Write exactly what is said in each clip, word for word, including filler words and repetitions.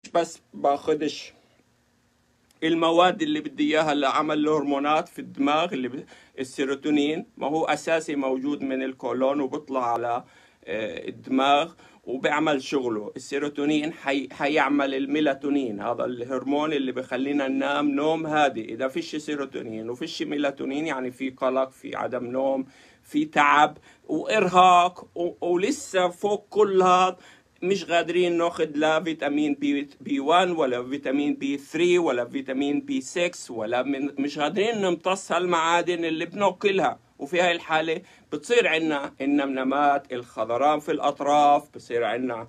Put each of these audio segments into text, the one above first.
بس باخدش المواد اللي بدي اياها لعمل الهرمونات في الدماغ اللي ب... السيروتونين، ما هو اساسي موجود من الكولون وبطلع على الدماغ وبيعمل شغله. السيروتونين حي... حيعمل الميلاتونين، هذا الهرمون اللي بخلينا ننام نوم هادئ. اذا فيش سيروتونين وفيش ميلاتونين يعني في قلق، في عدم نوم، في تعب وارهاق و... ولسه فوق كل هذا مش قادرين ناخذ لا فيتامين بي بي واحد ولا فيتامين بي ثلاثة ولا فيتامين بي ستة، ولا من مش قادرين نمتص المعادن اللي بناكلها. وفي هاي الحالة بتصير عندنا النمنمات، الخضران في الأطراف، بصير عندنا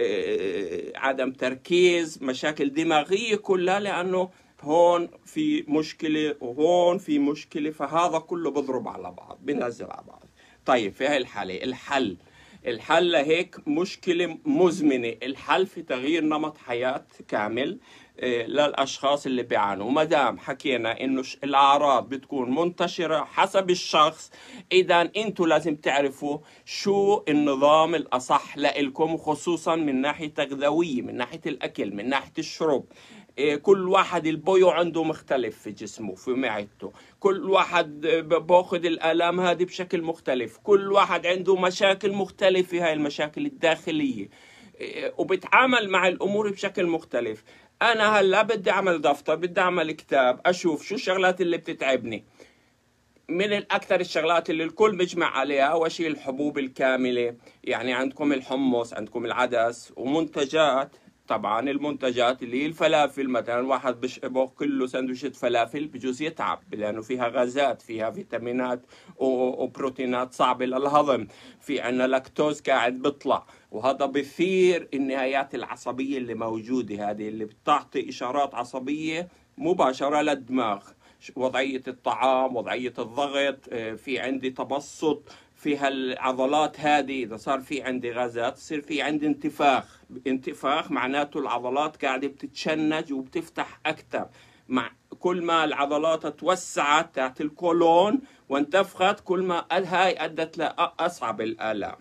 عدم تركيز، مشاكل دماغية كلها، لأنه هون في مشكلة وهون في مشكلة، فهذا كله بضرب على بعض، بنزل على بعض. طيب في هاي الحالة الحل الحل لهيك مشكلة مزمنة، الحل في تغيير نمط حياة كامل للأشخاص اللي بيعانوا. ما دام حكينا إنه الأعراض بتكون منتشرة حسب الشخص، إذا أنتوا لازم تعرفوا شو النظام الأصح لإلكم، خصوصا من ناحية تغذوية، من ناحية الأكل، من ناحية الشرب. كل واحد البيو عنده مختلف في جسمه، في معدته، كل واحد باخذ الآلام هذه بشكل مختلف، كل واحد عنده مشاكل مختلفة في هاي المشاكل الداخلية، وبتعامل مع الأمور بشكل مختلف. أنا هلا بدي أعمل دفتر، بدي أعمل كتاب، أشوف شو الشغلات اللي بتتعبني. من الأكثر الشغلات اللي الكل بيجمع عليها أول شيء الحبوب الكاملة، يعني عندكم الحمص، عندكم العدس، ومنتجات طبعا المنتجات اللي هي الفلافل مثلا. واحد باكل له سندويشة فلافل بجوز يتعب، لأنه فيها غازات، فيها فيتامينات وبروتينات صعبة للهضم، في عنا لاكتوز قاعد بيطلع، وهذا بثير النهايات العصبية اللي موجودة، هذه اللي بتعطي إشارات عصبية مباشرة للدماغ. وضعية الطعام، وضعية الضغط، في عندي تبسط في هالعضلات هذه. إذا صار في عندي غازات يصير في عندي انتفاخ. انتفاخ معناته العضلات قاعدة بتتشنج وبتفتح أكثر. مع كل ما العضلات توسعت تحت الكولون وانتفخت، كل ما هاي أدت لأصعب الآلام.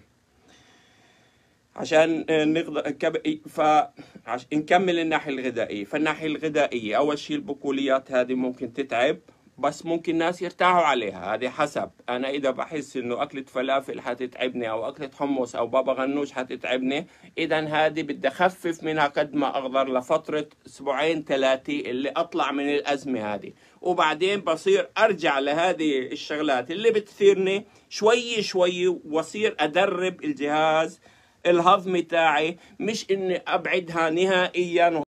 عشان نقدر فنكمل الناحية الغذائية. فالناحية الغذائية أول شيء البقوليات هذه ممكن تتعب، بس ممكن ناس يرتاحوا عليها، هذه حسب. أنا إذا بحس إنه أكلة فلافل حتتعبني، أو أكلة حمص أو بابا غنوش حتتعبني، إذا هذه بدي أخفف منها قد ما أقدر لفترة أسبوعين ثلاثة اللي أطلع من الأزمة هذه، وبعدين بصير أرجع لهذه الشغلات اللي بتثيرني شوي شوي، وأصير أدرب الجهاز الهضمي تاعي، مش إني أبعدها نهائيا.